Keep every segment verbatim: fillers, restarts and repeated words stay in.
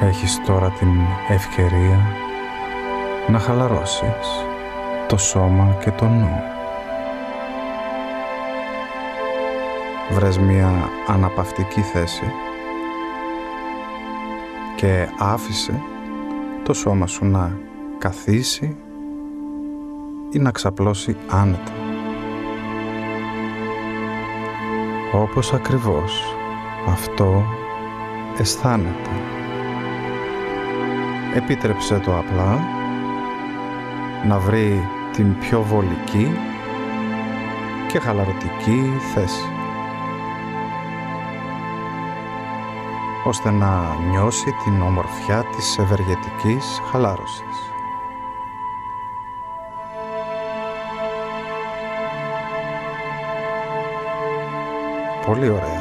Έχεις τώρα την ευκαιρία να χαλαρώσεις το σώμα και το νου. Βρες μια αναπαυτική θέση και άφησε το σώμα σου να καθίσει ή να ξαπλώσει άνετα. Όπως ακριβώς αυτό αισθάνεται. Επίτρεψε το απλά να βρει την πιο βολική και χαλαρωτική θέση, ώστε να νιώσει την ομορφιά της ευεργετικής χαλάρωσης. Πολύ ωραία.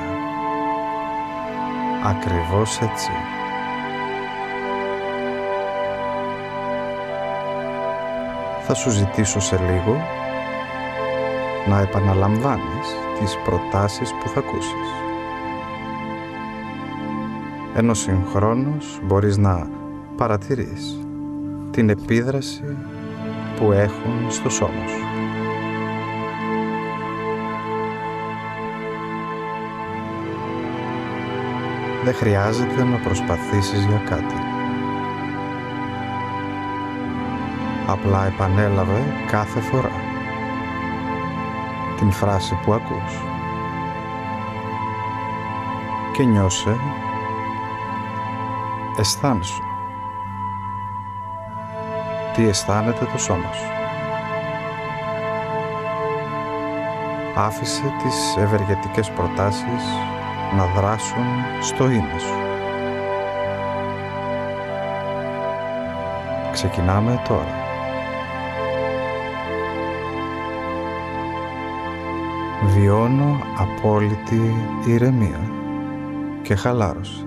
Ακριβώς έτσι. Θα σου ζητήσω σε λίγο να επαναλαμβάνεις τις προτάσεις που θα ακούσεις, ενώ συγχρόνως μπορείς να παρατηρείς την επίδραση που έχουν στο σώμα σου. Δεν χρειάζεται να προσπαθήσεις για κάτι. Απλά επανέλαβε κάθε φορά την φράση που ακούς και νιώσε, αισθάνσου τι αισθάνεται το σώμα σου. Άφησε τις ευεργετικές προτάσεις να δράσουν στο είναι σου. Ξεκινάμε τώρα. Βιώνω απόλυτη ηρεμία και χαλάρωση.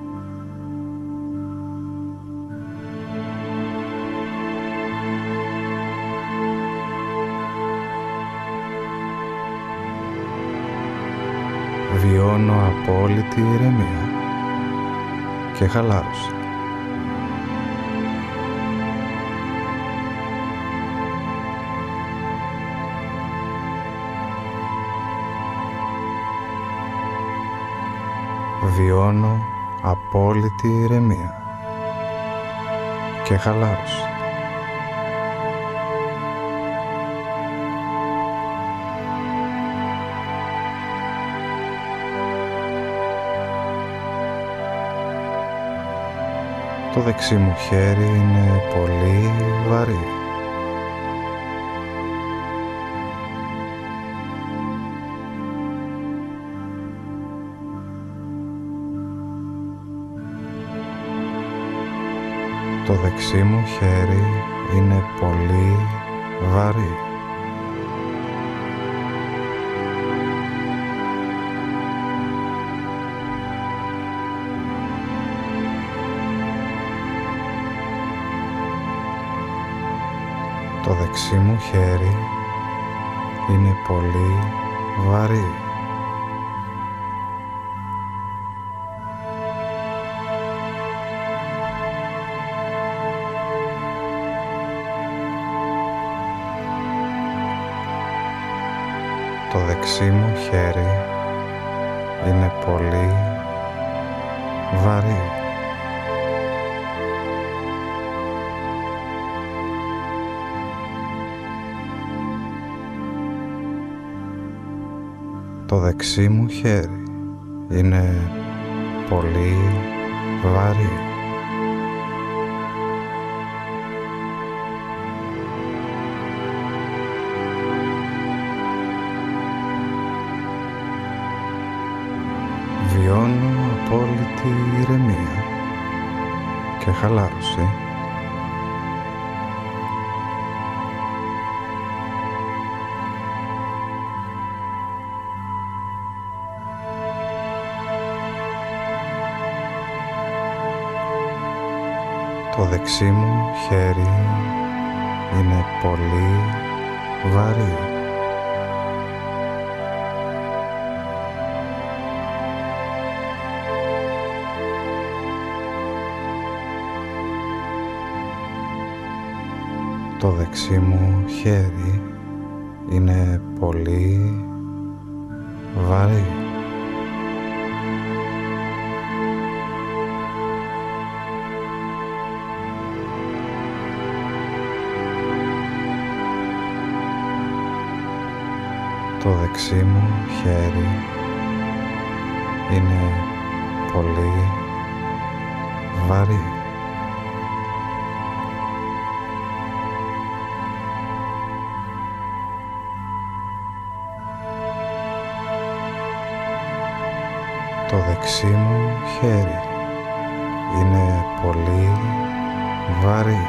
Βιώνω απόλυτη ηρεμία και χαλάρωση. Βιώνω απόλυτη ηρεμία και χαλάρωση. Το δεξί μου χέρι είναι πολύ βαρύ. Το δεξί μου χέρι είναι πολύ βαρύ. Το δεξί μου χέρι είναι πολύ βαρύ. Το δεξί μου χέρι είναι πολύ βαρύ. Το δεξί μου χέρι είναι πολύ βαρύ. Βιώνω απόλυτη ηρεμία και χαλάρωση. Το δεξί μου χέρι είναι πολύ βαρύ. Το δεξί μου χέρι είναι πολύ βαρύ. Το δεξί μου χέρι είναι πολύ βαρύ. Το δεξί μου χέρι είναι πολύ βαρύ.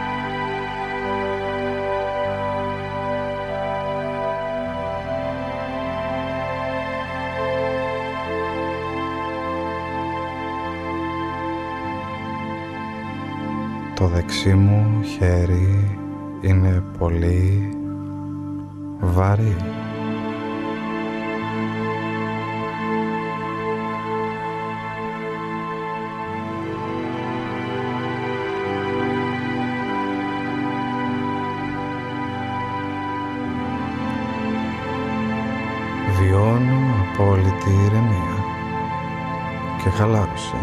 Το δεξί μου χέρι είναι πολύ βαρύ. Βιώνω απόλυτη ηρεμία και χαλάρωση.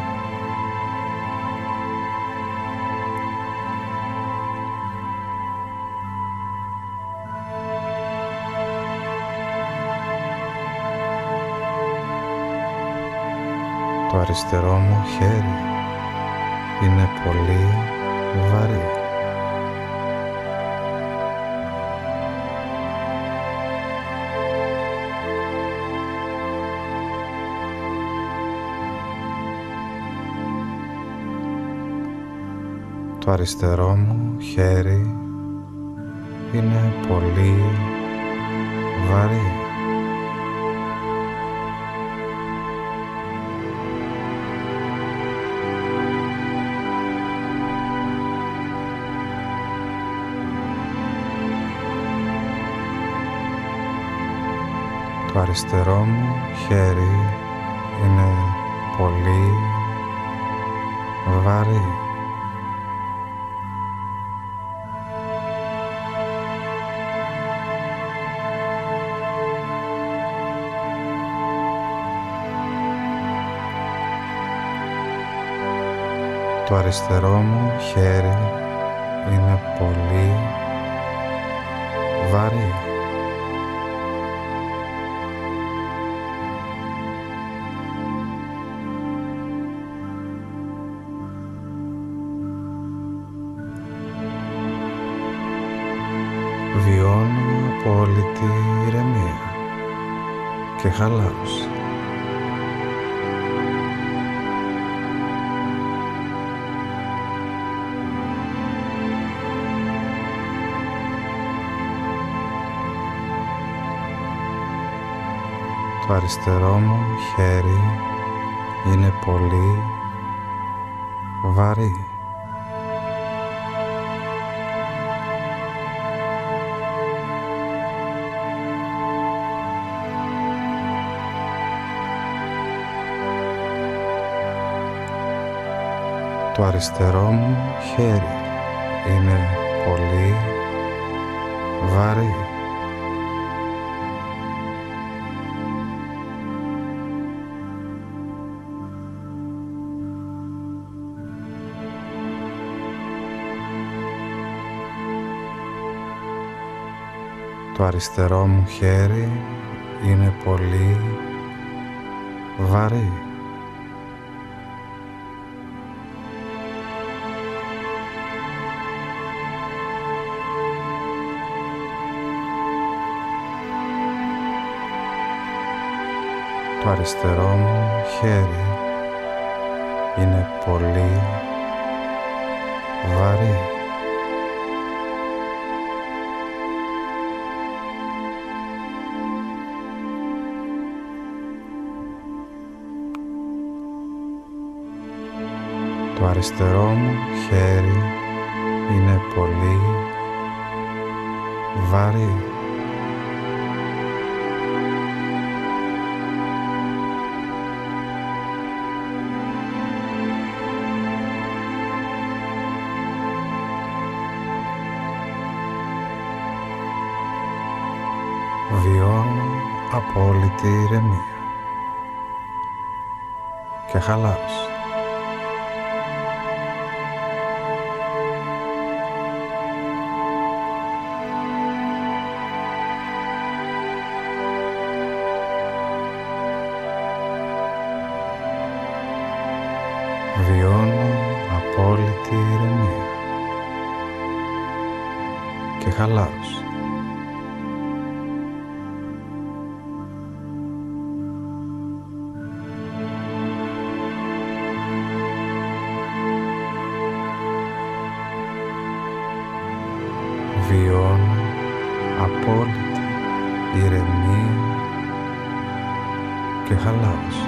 Το αριστερό μου χέρι είναι πολύ βαρύ. Το αριστερό μου χέρι είναι πολύ βαρύ. Το αριστερό μου χέρι είναι πολύ βαρύ. Το αριστερό μου χέρι είναι πολύ βαρύ. Βιώνω απόλυτη ηρεμία και χαλάρωση. Το αριστερό μου χέρι είναι πολύ βαρύ. Το αριστερό μου χέρι είναι πολύ βαρύ. Το αριστερό μου χέρι είναι πολύ βαρύ. Το αριστερό μου χέρι είναι πολύ βαρύ. Το αριστερό μου χέρι είναι πολύ βαρύ. Βιώνω απόλυτη ηρεμία και χαλάρωση. Βιώνω απόλυτη ηρεμία και χαλάρωση. Βιώνω απόλυτη ηρεμία και χαλάρωση.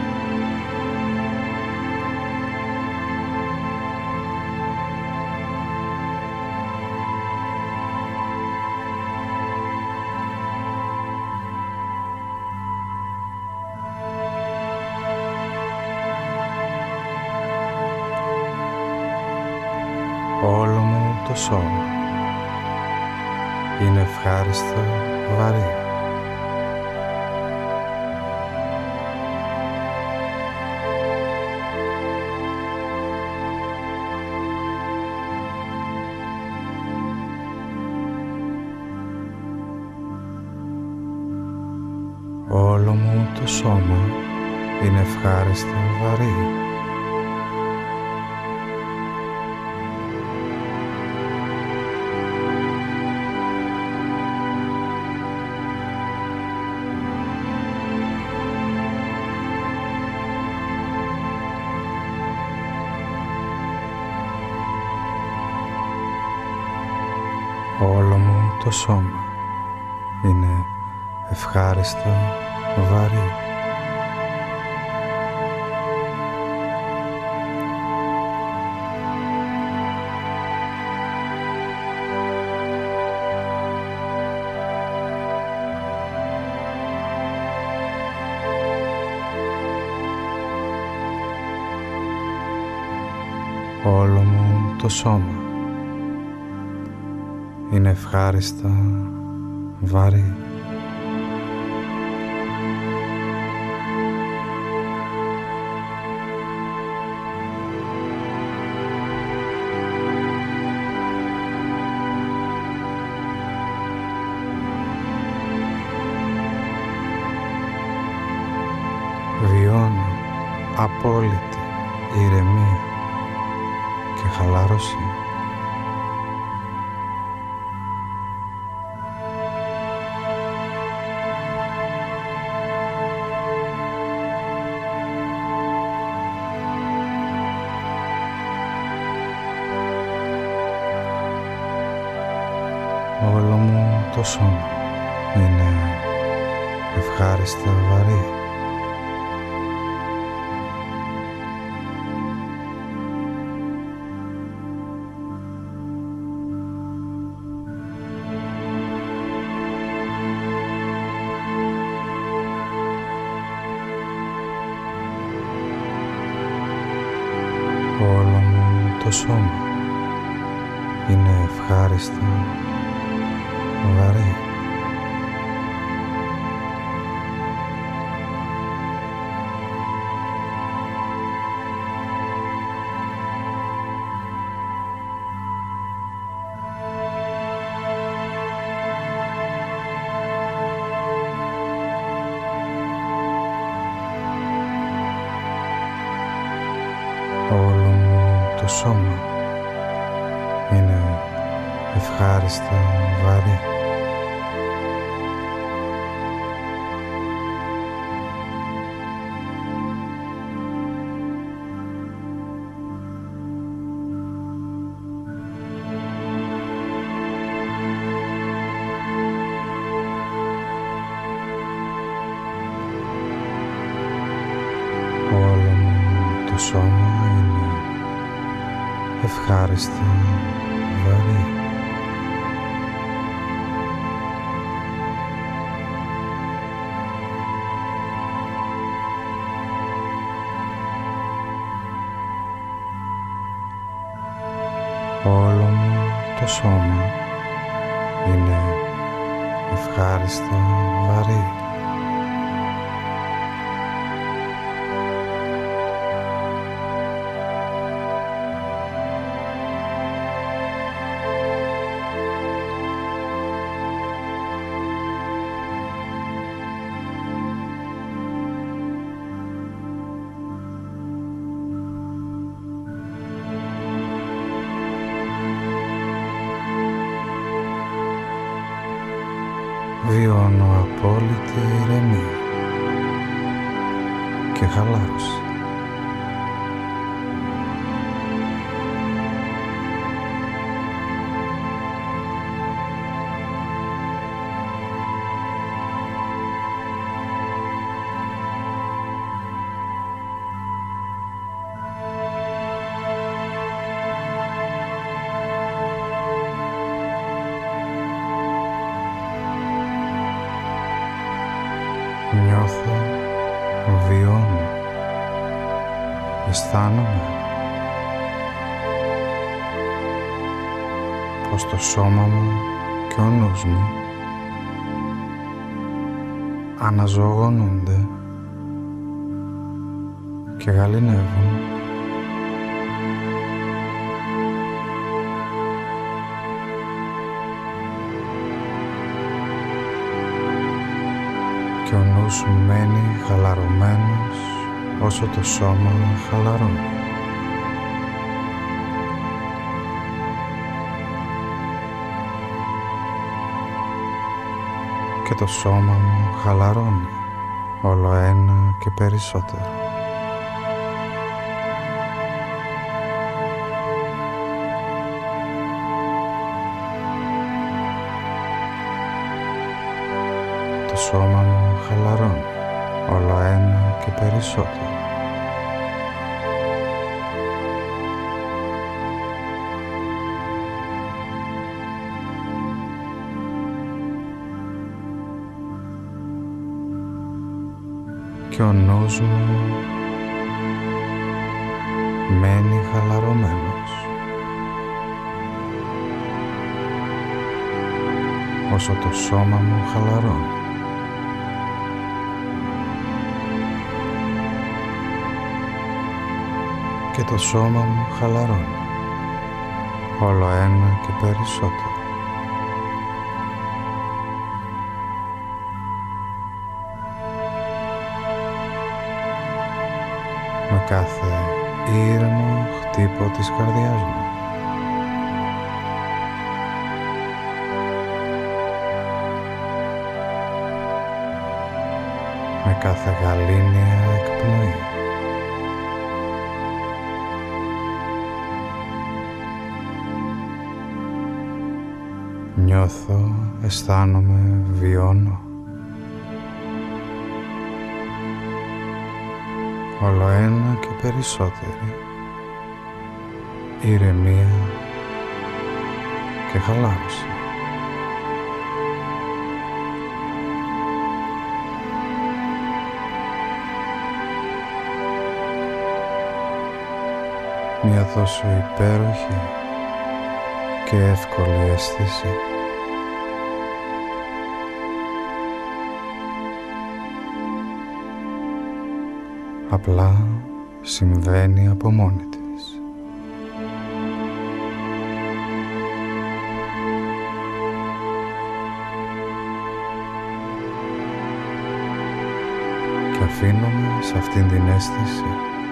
Όλο μου το σώμα είναι ευχάριστα βαρύ. Όλο μου το σώμα είναι ευχάριστα βαρύ. Όλο μου το σώμα είναι ευχάριστα βαρύ. Όλο μου το σώμα είναι ευχάριστα βαρύ. Βιώνω απόλυτη ηρεμία και χαλάρωση. Όλο μου το σώμα είναι ευχάριστα βαρύ. Όλο μου το σώμα είναι ευχάριστα βαρύ. Όλο μου το σώμα είναι ευχάριστα βαρύ. Όλο μου το σώμα είναι ευχάριστα βαρύ. Όλο μου το σώμα είναι ευχάριστο ευχάριστα βαρύ. Βιώνω απόλυτη ηρεμία και χαλάρωση. Νιώθω, βιώνω, αισθάνομαι πως το σώμα μου και ο νους μου αναζωογονούνται και γαληνεύουν. Και ο νους μένει χαλαρωμένος όσο το σώμα χαλαρώνει. Και το σώμα μου χαλαρώνει όλο ένα και περισσότερο. Το σώμα μου χαλαρώνει όλο ένα και περισσότερο. Και ο νους μου μένει χαλαρωμένος όσο το σώμα μου χαλαρώνει. Και το σώμα μου χαλαρώνει όλο ένα και περισσότερο. Με κάθε ήρεμο χτύπο της καρδιάς μου. Με κάθε γαλήνια εκπνοή. Νιώθω, αισθάνομαι, βιώνω. Όλο ένα και περισσότερη ηρεμία και χαλάρωση. Μια τόσο υπέροχη και εύκολη αίσθηση. Απλά συμβαίνει από μόνη της. Και αφήνομαι σε αυτήν την αίσθηση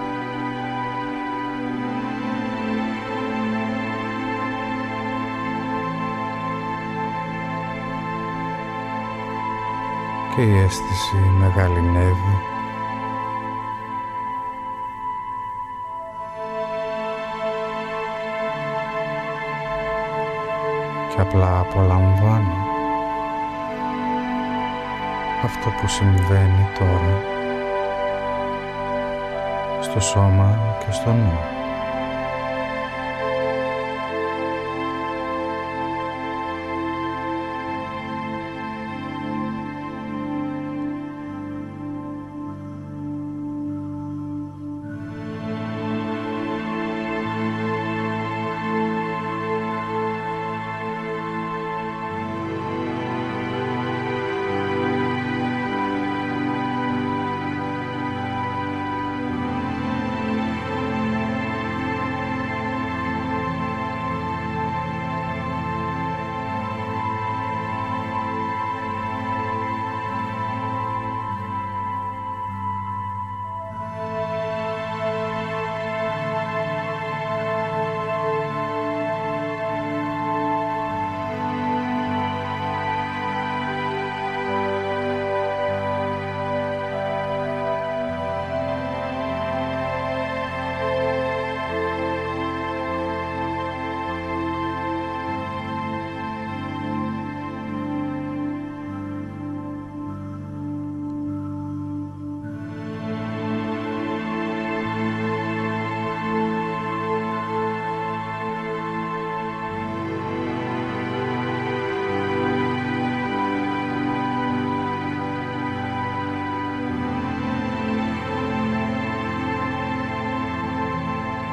και η αίσθηση με γαληνεύει και απλά απολαμβάνω αυτό που συμβαίνει τώρα στο σώμα και στο νου.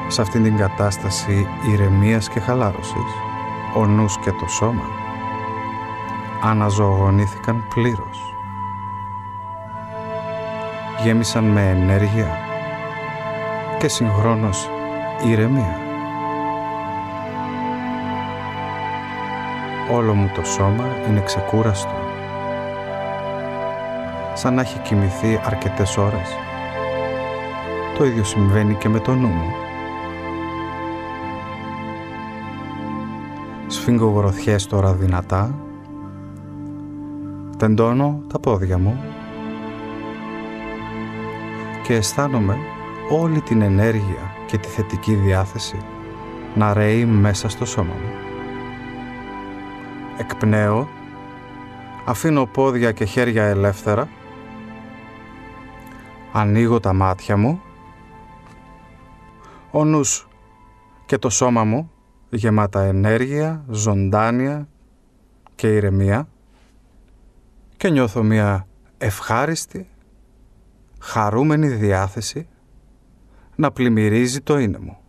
Σε αυτήν την κατάσταση ηρεμίας και χαλάρωσης, ο νους και το σώμα αναζωογονήθηκαν πλήρως. Γέμισαν με ενέργεια και συγχρόνως ηρεμία. Όλο μου το σώμα είναι ξεκούραστο, σαν να έχει κοιμηθεί αρκετές ώρες. Το ίδιο συμβαίνει και με το νου μου. Σφίγγω γροθιές τώρα δυνατά, τεντώνω τα πόδια μου και αισθάνομαι όλη την ενέργεια και τη θετική διάθεση να ρέει μέσα στο σώμα μου. Εκπνέω, αφήνω πόδια και χέρια ελεύθερα, ανοίγω τα μάτια μου, ο νους και το σώμα μου γεμάτα ενέργεια, ζωντάνια και ηρεμία και νιώθω μια ευχάριστη, χαρούμενη διάθεση να πλημμυρίζει το είναι μου.